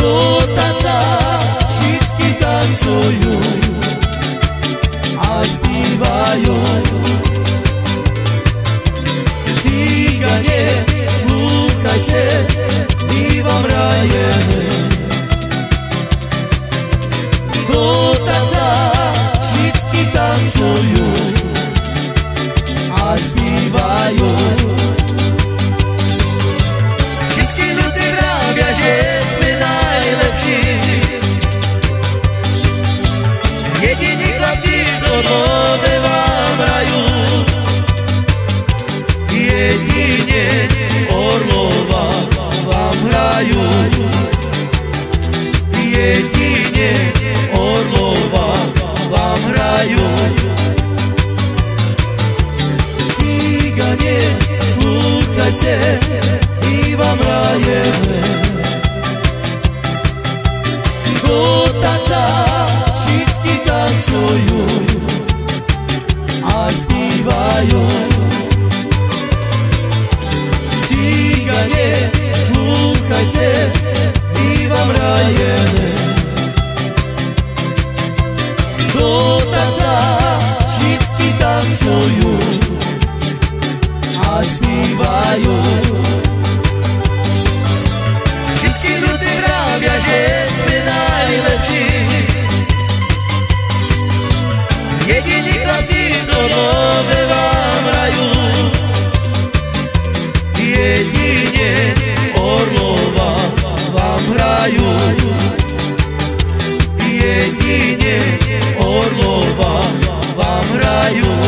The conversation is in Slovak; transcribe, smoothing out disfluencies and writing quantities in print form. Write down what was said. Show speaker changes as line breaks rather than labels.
Do taca všetky tancujú a zpívajú. Ciganie, slúchajte, my vám rajeme. Do taca všetky tancujú a zpívajú. Všetky ľudí vravia, že sme najlepší. Jediní chlapci z Orlove vám hrajú. Jedine Orlova vám hrajú. Jedine Orlova vám hrajú. Ciganie, slúchajte, my vám hrajeme. Do taca všetky tancujú a zpívajú. Ciganie, slúchajte, my vám hrajeme. Do taca všetky tancujú a zpívajú. Všetky ľudí vravia, že sme najlepší. Jediní chlapci z Orlove vám hrajú. Jedine Orlova vám hrajú. Jedine Orlova vám hrajú.